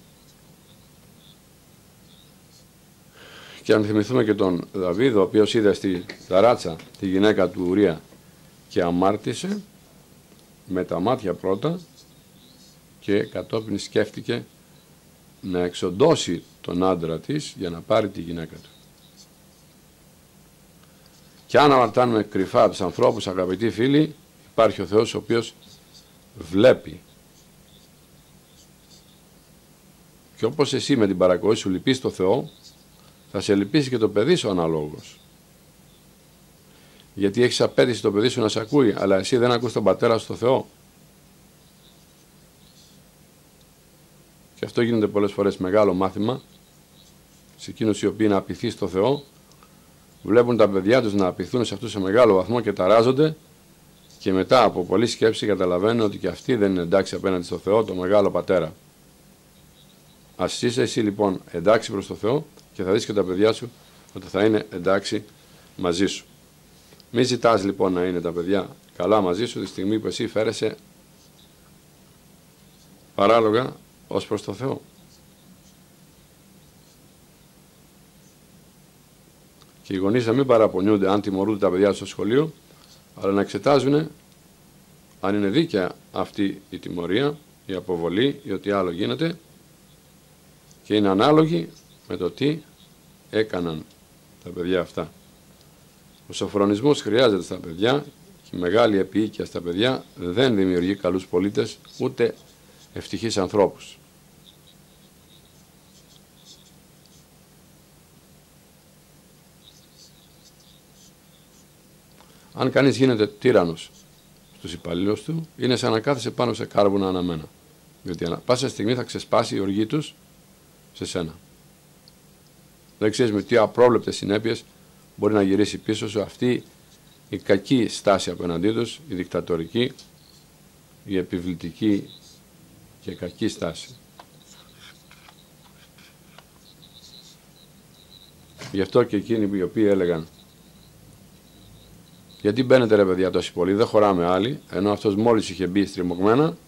Και αν θυμηθούμε και τον Δαβίδ, ο οποίος είδε στη ταράτσα τη γυναίκα του Ουρία και αμάρτησε με τα μάτια πρώτα και κατόπιν σκέφτηκε να εξοντώσει τον άντρα της για να πάρει τη γυναίκα του. Και αν αμαρτάνουμε κρυφά από τους ανθρώπους, αγαπητοί φίλοι, υπάρχει ο Θεός ο οποίος βλέπει. Και όπως εσύ με την παρακοή σου λυπείς το Θεό, θα σε λυπήσει και το παιδί σου αναλόγως. Γιατί έχεις απέτηση το παιδί σου να σε ακούει, αλλά εσύ δεν ακούς τον πατέρα σου το Θεό. Και αυτό γίνεται πολλές φορές μεγάλο μάθημα σε εκείνους οι οποίοι είναι απειθείς στο Θεό, βλέπουν τα παιδιά τους να απειθούν σε αυτούς σε μεγάλο βαθμό και ταράζονται και μετά από πολλή σκέψη καταλαβαίνουν ότι και αυτοί δεν είναι εντάξει απέναντι στο Θεό, το μεγάλο Πατέρα. Ας είσαι εσύ λοιπόν εντάξει προς το Θεό και θα δεις και τα παιδιά σου ότι θα είναι εντάξει μαζί σου. Μην ζητάς λοιπόν να είναι τα παιδιά καλά μαζί σου τη στιγμή που εσύ φέρεσαι παράλογα ως προς το Θεό. Και οι γονείς να μην παραπονιούνται αν τιμωρούνται τα παιδιά στο σχολείο, αλλά να εξετάζουν αν είναι δίκαια αυτή η τιμωρία, η αποβολή ή ό,τι άλλο γίνεται και είναι ανάλογη με το τι έκαναν τα παιδιά αυτά. Ο σοφρονισμός χρειάζεται στα παιδιά και η μεγάλη επίοικια στα παιδιά δεν δημιουργεί καλούς πολίτες ούτε ευτυχείς ανθρώπους. Αν κανείς γίνεται τύραννος στους υπαλλήλους του, είναι σαν να κάθεσαι πάνω σε κάρβουνα αναμένα. Διότι ανά πάσα στιγμή θα ξεσπάσει η οργή τους σε σένα. Δεν ξέρεις με τι απρόβλεπτες συνέπειες μπορεί να γυρίσει πίσω σου αυτή η κακή στάση απέναντί τους, η δικτατορική, η επιβλητική και κακή στάση. Γι' αυτό και εκείνοι οι οποίοι έλεγαν γιατί μπαίνετε ρε παιδιά τόσοι πολλοί, δεν χωράμε άλλοι, ενώ αυτός μόλις είχε μπει στριμωγμένα,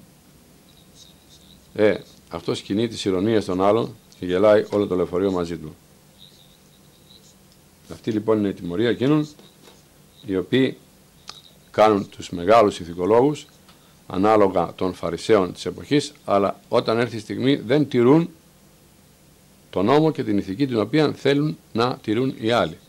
αυτός κινεί τις ηρωνίες των άλλων και γελάει όλο το λεωφορείο μαζί του. Αυτή λοιπόν είναι η τιμωρία εκείνων οι οποίοι κάνουν τους μεγάλους ηθικολόγους ανάλογα των Φαρισαίων της εποχής, αλλά όταν έρθει η στιγμή δεν τηρούν τον νόμο και την ηθική την οποία θέλουν να τηρούν οι άλλοι.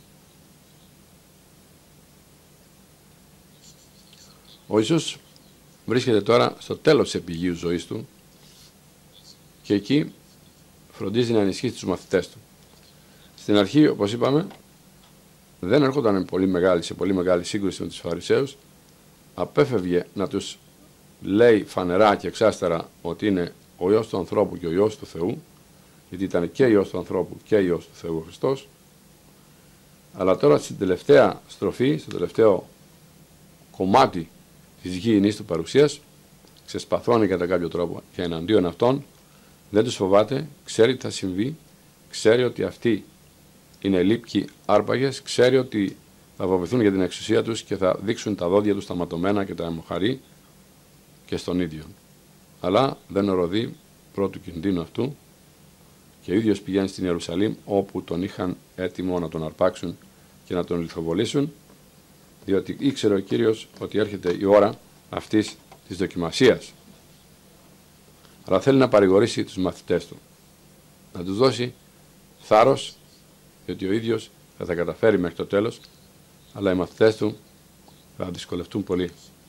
Ο Ιησούς βρίσκεται τώρα στο τέλος της επιγείου ζωής του και εκεί φροντίζει να ενισχύσει τους μαθητές του. Στην αρχή, όπως είπαμε, δεν έρχονταν σε πολύ μεγάλη σύγκρουση με τους Φαρισαίους, απέφευγε να τους λέει φανερά και εξάστερα ότι είναι ο Υιός του ανθρώπου και ο Υιός του Θεού, γιατί ήταν και Υιός του ανθρώπου και Υιός του Θεού ο Χριστός, αλλά τώρα στην τελευταία στροφή, στο τελευταίο κομμάτι της γήινης του παρουσίας, ξεσπαθώνει κατά κάποιο τρόπο και εναντίον αυτών, δεν τους φοβάται, ξέρει τι θα συμβεί, ξέρει ότι αυτοί είναι λύπκοι άρπαγες, ξέρει ότι θα φοβηθούν για την εξουσία τους και θα δείξουν τα δόντια τους τα ματωμένα και τα αιμοχαρή και στον ίδιο. Αλλά δεν οροδεί πρώτου κινδύνου αυτού και ο ίδιος πηγαίνει στην Ιερουσαλήμ όπου τον είχαν έτοιμο να τον αρπάξουν και να τον λιθοβολήσουν, διότι ήξερε ο Κύριος ότι έρχεται η ώρα αυτής της δοκιμασίας. Αλλά θέλει να παρηγορήσει τους μαθητές του, να τους δώσει θάρρος, διότι ο ίδιος θα τα καταφέρει μέχρι το τέλος, αλλά οι μαθητές του θα δυσκολευτούν πολύ.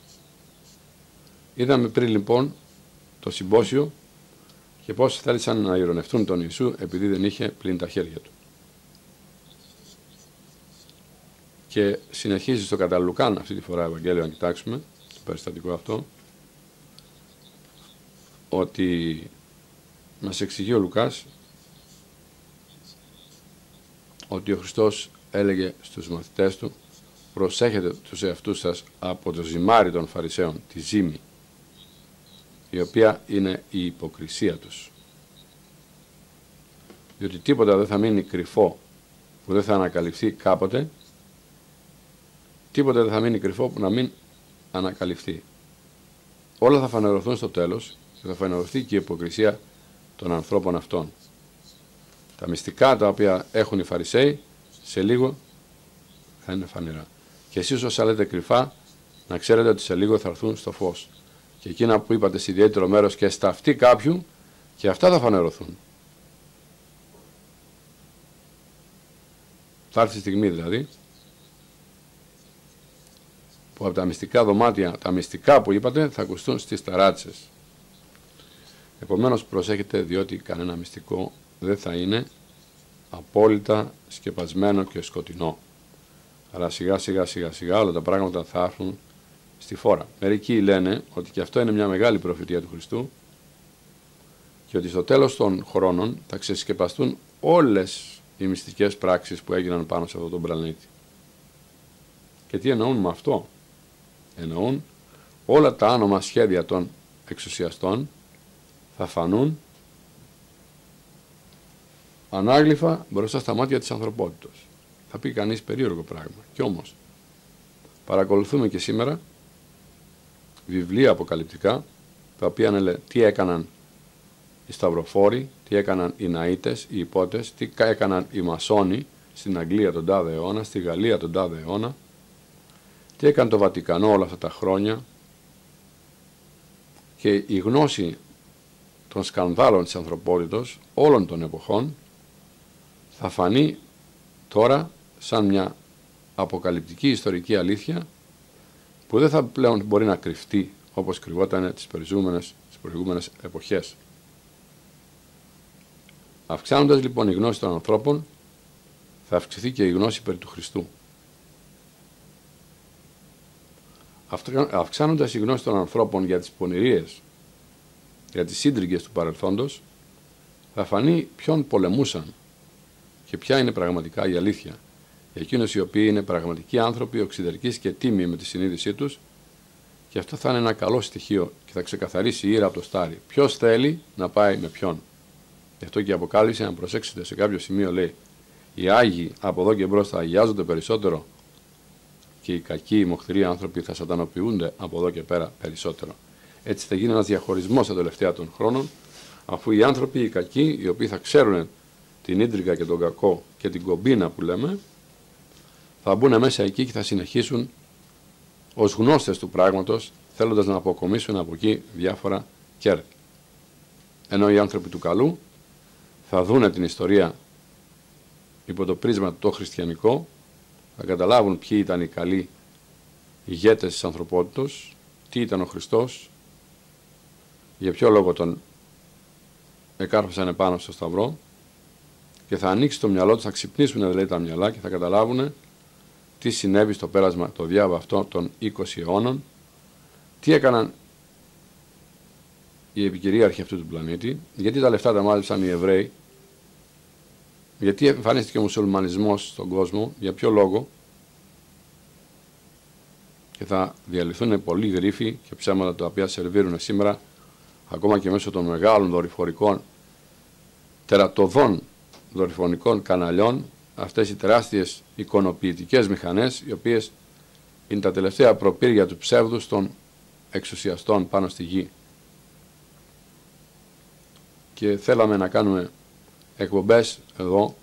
Είδαμε πριν λοιπόν το συμπόσιο και πώς θέλησαν να ειρωνευτούν τον Ιησού επειδή δεν είχε πλύνει τα χέρια του. Και συνεχίζει στο κατά Λουκάν αυτή τη φορά Ευαγγέλιο, να κοιτάξουμε το περιστατικό αυτό, ότι μας εξηγεί ο Λουκάς ότι ο Χριστός έλεγε στους μαθητές του προσέχετε τους εαυτούς σας από το ζυμάρι των Φαρισαίων, τη ζύμη, η οποία είναι η υποκρισία τους. Διότι τίποτα δεν θα μείνει κρυφό που δεν θα ανακαλυφθεί κάποτε, τίποτα δεν θα μείνει κρυφό που να μην ανακαλυφθεί. Όλα θα φανερωθούν στο τέλος και θα φανερωθεί και η υποκρισία των ανθρώπων αυτών. Τα μυστικά τα οποία έχουν οι Φαρισαίοι σε λίγο θα είναι φανερά. Και εσείς όσα λέτε κρυφά, να ξέρετε ότι σε λίγο θα έρθουν στο φως. Και εκείνα που είπατε σε ιδιαίτερο μέρος και στα αυτή κάποιου, και αυτά θα φανερωθούν. Θα έρθει η στιγμή δηλαδή που από τα μυστικά δωμάτια, τα μυστικά που είπατε θα ακουστούν στις ταράτσες. Επομένως προσέχετε, διότι κανένα μυστικό δεν θα είναι απόλυτα σκεπασμένο και σκοτεινό. Αλλά σιγά σιγά όλα τα πράγματα θα έρθουν στη φόρα. Μερικοί λένε ότι και αυτό είναι μια μεγάλη προφητεία του Χριστού και ότι στο τέλος των χρόνων θα ξεσκεπαστούν όλες οι μυστικές πράξεις που έγιναν πάνω σε αυτόν τον πλανήτη. Και τι εννοούν με αυτό? Εννοούν όλα τα άνομα σχέδια των εξουσιαστών θα φανούν ανάγλυφα μπροστά στα μάτια της ανθρωπότητας. Θα πει κανείς περίεργο πράγμα. Κι όμως παρακολουθούμε και σήμερα βιβλία αποκαλυπτικά τα οποία λένε τι έκαναν οι σταυροφόροι, τι έκαναν οι Ναΐτες, οι Υπότες, τι έκαναν οι Μασόνοι στην Αγγλία τον τάδε αιώνα, στη Γαλλία τον τάδε αιώνα, τι έκανε το Βατικανό όλα αυτά τα χρόνια, και η γνώση των σκανδάλων της ανθρωπότητος όλων των εποχών θα φανεί τώρα σαν μια αποκαλυπτική ιστορική αλήθεια που δεν θα πλέον μπορεί να κρυφτεί όπως κρυβόταν τις προηγούμενες εποχές. Αυξάνοντας λοιπόν η γνώση των ανθρώπων, θα αυξηθεί και η γνώση περί του Χριστού. Αυξάνοντας η γνώση των ανθρώπων για τις πονηρίες, για τις σύντριγγες του παρελθόντος, θα φανεί ποιον πολεμούσαν και ποια είναι πραγματικά η αλήθεια. Για εκείνους οι οποίοι είναι πραγματικοί άνθρωποι οξυδερκείς και τίμοι με τη συνείδησή τους, και αυτό θα είναι ένα καλό στοιχείο και θα ξεκαθαρίσει η ήρα από το στάρι. Ποιος θέλει να πάει με ποιον. Γι' αυτό και η Αποκάλυψη, αν προσέξετε σε κάποιο σημείο, λέει: οι Άγιοι από εδώ και μπρος θα αγιάζονται περισσότερο και οι κακοί, οι μοχθηροί άνθρωποι θα σατανοποιούνται από εδώ και πέρα περισσότερο. Έτσι θα γίνει ένας διαχωρισμός στα τελευταία των χρόνων, αφού οι άνθρωποι, οι κακοί, οι οποίοι θα ξέρουν την ίντριγκα και τον κακό και την κομπίνα που λέμε, θα μπουν μέσα εκεί και θα συνεχίσουν ως γνώστες του πράγματος, θέλοντας να αποκομίσουν από εκεί διάφορα κέρδη. Ενώ οι άνθρωποι του καλού θα δούνε την ιστορία υπό το πρίσμα το χριστιανικό, θα καταλάβουν ποιοι ήταν οι καλοί ηγέτες της ανθρωπότητος, τι ήταν ο Χριστός, για ποιο λόγο τον εκάρφωσαν επάνω στο σταυρό, και θα ανοίξει το μυαλό τους, θα ξυπνήσουν δηλαδή τα μυαλά και θα καταλάβουν τι συνέβη στο πέρασμα το διάβα αυτό των 20 αιώνων, τι έκαναν οι επικυρίαρχοι αυτού του πλανήτη, γιατί τα λεφτά τα μάζεψαν οι Εβραίοι, γιατί εμφανίστηκε ο μουσουλμανισμός στον κόσμο, για ποιο λόγο, και θα διαλυθούν πολλοί γρίφοι και ψέματα τα οποία σερβίρουν σήμερα ακόμα και μέσω των μεγάλων δορυφορικών, τερατωδών δορυφορικών καναλιών, αυτές οι τεράστιες εικονοποιητικές μηχανές, οι οποίες είναι τα τελευταία προπήρια του ψεύδους των εξουσιαστών πάνω στη γη. Και θέλαμε να κάνουμε εκπομπές εδώ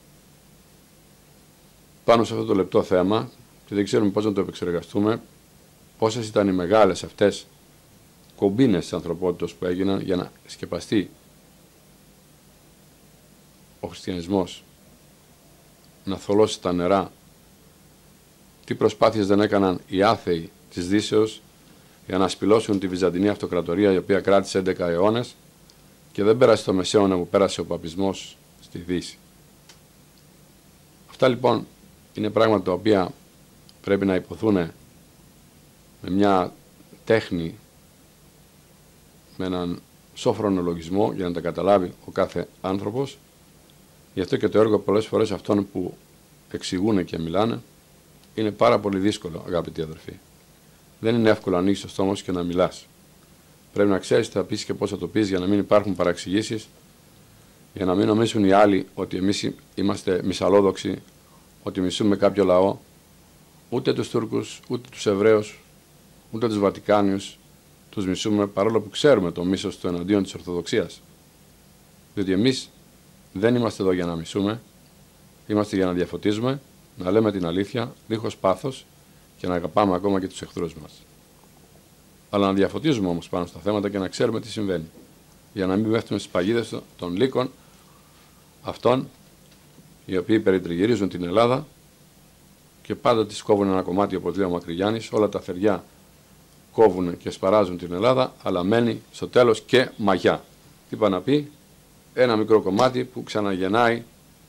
πάνω σε αυτό το λεπτό θέμα και δεν ξέρουμε πώς να το επεξεργαστούμε, πόσες ήταν οι μεγάλες αυτές κομπίνες της ανθρωπότητας που έγιναν για να σκεπαστεί ο χριστιανισμός, να θολώσει τα νερά, τι προσπάθειες δεν έκαναν οι άθεοι της Δύσεως για να σπηλώσουν τη Βυζαντινή Αυτοκρατορία, η οποία κράτησε 11 αιώνες και δεν πέρασε το μεσαίωνα που πέρασε ο παπισμός στη Δύση. Αυτά λοιπόν είναι πράγματα τα οποία πρέπει να υποθούν με μια τέχνη, με έναν σόφρονο λογισμό για να τα καταλάβει ο κάθε άνθρωπος. Γι' αυτό και το έργο πολλές φορές αυτών που εξηγούν και μιλάνε είναι πάρα πολύ δύσκολο, αγαπητοί αδερφοί. Δεν είναι εύκολο να ανοίξεις το στόμα σου και να μιλάς. Πρέπει να ξέρεις τι θα πεις και πώς θα το πεις για να μην υπάρχουν παραξηγήσεις, για να μην νομίζουν οι άλλοι ότι εμείς είμαστε μυσαλόδοξοι, ότι μισούμε κάποιο λαό, ούτε τους Τούρκους, ούτε τους Εβραίους, ούτε τους Βατικάνιους τους μισούμε, παρόλο που ξέρουμε το μίσος του εναντίον της Ορθοδοξίας. Διότι εμείς δεν είμαστε εδώ για να μισούμε, είμαστε για να διαφωτίζουμε, να λέμε την αλήθεια, δίχως πάθος και να αγαπάμε ακόμα και τους εχθρούς μας. Αλλά να διαφωτίζουμε όμως πάνω στα θέματα και να ξέρουμε τι συμβαίνει, για να μην πέφτουμε στις παγίδες των λύκων αυτών οι οποίοι περιτριγυρίζουν την Ελλάδα και πάντα τις κόβουν ένα κομμάτι, όπως λέει ο Μακρυγιάννης, όλα τα θεριά κόβουν και σπαράζουν την Ελλάδα, αλλά μένει στο τέλος και μαγιά. Τι είπα να πει, ένα μικρό κομμάτι που ξαναγεννάει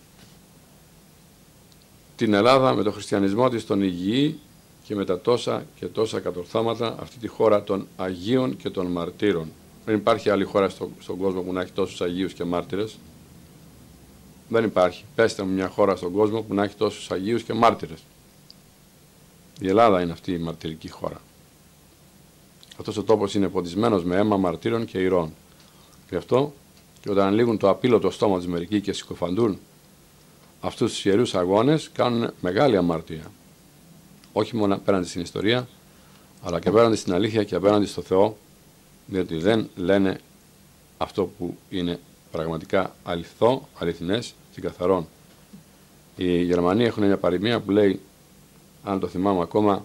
την Ελλάδα με τον χριστιανισμό της, τον υγιή και με τα τόσα και τόσα κατορθώματα, αυτή τη χώρα των Αγίων και των Μαρτύρων. Δεν υπάρχει άλλη χώρα στον κόσμο που να έχει τόσους Αγίους και μάρτυρες. Δεν υπάρχει. Πέστε μου μια χώρα στον κόσμο που να έχει τόσους Αγίους και μάρτυρες. Η Ελλάδα είναι αυτή η μαρτυρική χώρα. Αυτός ο τόπος είναι ποτισμένος με αίμα μαρτύρων και ηρώων. Γι' αυτό και όταν ανοίγουν το απίλωτο στόμα τους μερικοί και συκοφαντούν αυτούς τους ιερούς αγώνες, κάνουν μεγάλη αμαρτία. Όχι μόνο απέναντι στην ιστορία, αλλά και απέναντι στην αλήθεια και απέναντι στο Θεό, διότι δεν λένε αυτό που είναι πραγματικά αληθινές και καθαρόν. Οι Γερμανοί έχουν μια παροιμία που λέει, αν το θυμάμαι ακόμα,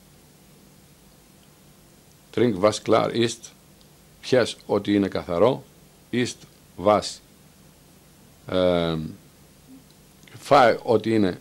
Trink was klar ist, πιες ότι είναι καθαρό, ist was, φάε ότι είναι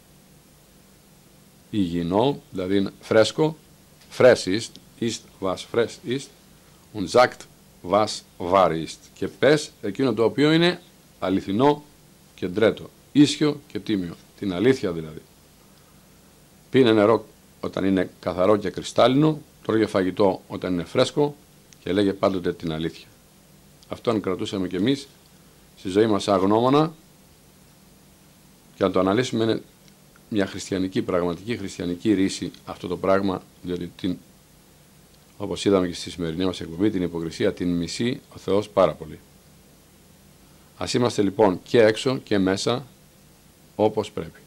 υγιεινό, δηλαδή είναι φρέσκο, fresh ist was fresh ist, und sagt was wahr ist. Και πες εκείνο το οποίο είναι αληθινό και ντρέτο, ίσιο και τίμιο, την αλήθεια δηλαδή. Πίνε νερό όταν είναι καθαρό και κρυστάλλινο, τρώγε φαγητό όταν είναι φρέσκο και λέγε πάντοτε την αλήθεια. Αυτό αν κρατούσαμε κι εμείς στη ζωή μας σαν γνώμονα και αν το αναλύσουμε είναι μια χριστιανική, πραγματική χριστιανική ρίση αυτό το πράγμα, διότι όπως είδαμε και στη σημερινή μας εκπομπή, την υποκρισία την μισεί ο Θεός πάρα πολύ. Ας είμαστε λοιπόν και έξω και μέσα όπως πρέπει.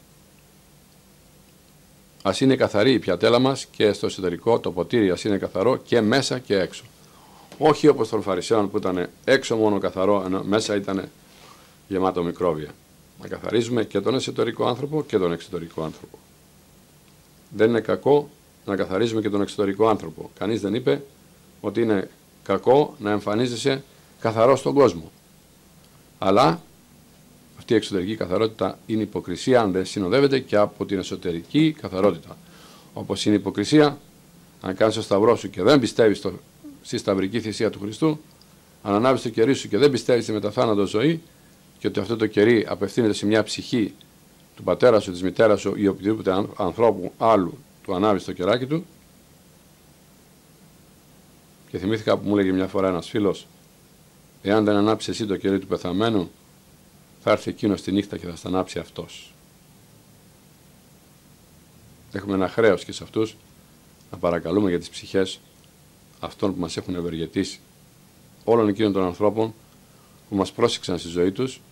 Ας είναι καθαρή η πιατέλα μας και στο εσωτερικό το ποτήρι ας είναι καθαρό και μέσα και έξω. Όχι όπως των Φαρισαίων που ήταν έξω μόνο καθαρό, ενώ μέσα ήταν γεμάτο μικρόβια. Να καθαρίζουμε και τον εσωτερικό άνθρωπο και τον εξωτερικό άνθρωπο. Δεν είναι κακό να καθαρίζουμε και τον εξωτερικό άνθρωπο. Κανείς δεν είπε ότι είναι κακό να εμφανίζεσαι καθαρό στον κόσμο. Αλλά αυτή η εξωτερική καθαρότητα είναι υποκρισία αν δεν συνοδεύεται και από την εσωτερική καθαρότητα. Όπως είναι υποκρισία, αν κάνεις το σταυρό σου και δεν πιστεύεις στη σταυρική θυσία του Χριστού, αν ανάβεις το κερί σου και δεν πιστεύεις στη μεταθάνατο ζωή και ότι αυτό το κερί απευθύνεται σε μια ψυχή του πατέρα σου, της μητέρας σου ή οποιοδήποτε ανθρώπου άλλου του ανάβεις το κεράκι του. Και θυμήθηκα που μου έλεγε μια φορά ένας φίλος, εάν δεν ανάψεις εσύ το κερί του πεθαμένου, θα έρθει εκείνος τη νύχτα και θα στα ανάψει αυτός. Έχουμε ένα χρέος και σε αυτούς να παρακαλούμε για τις ψυχές αυτών που μας έχουν ευεργετήσει, όλων εκείνων των ανθρώπων που μας πρόσεξαν στη ζωή τους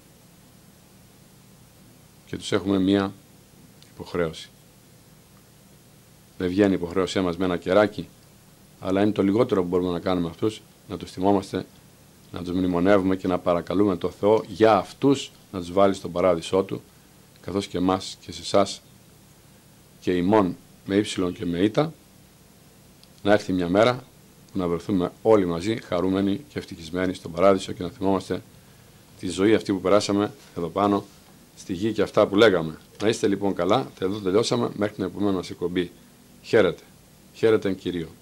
και τους έχουμε μία υποχρέωση. Δεν βγαίνει η υποχρέωσή μας με ένα κεράκι, αλλά είναι το λιγότερο που μπορούμε να κάνουμε αυτούς, να τους θυμόμαστε, να τους μνημονεύουμε και να παρακαλούμε το Θεό για αυτούς να τους βάλει στον παράδεισό Του, καθώς και εμάς και σε εσάς και ημών με ύψιλον και με ήτα, να έρθει μια μέρα που να βρεθούμε όλοι μαζί χαρούμενοι και ευτυχισμένοι στον παράδεισο και να θυμόμαστε τη ζωή αυτή που περάσαμε εδώ πάνω στη γη και αυτά που λέγαμε. Να είστε λοιπόν καλά, εδώ τελειώσαμε μέχρι την επόμενη μας εκπομπή. Χαίρετε, χαίρετε εν Κυρίω.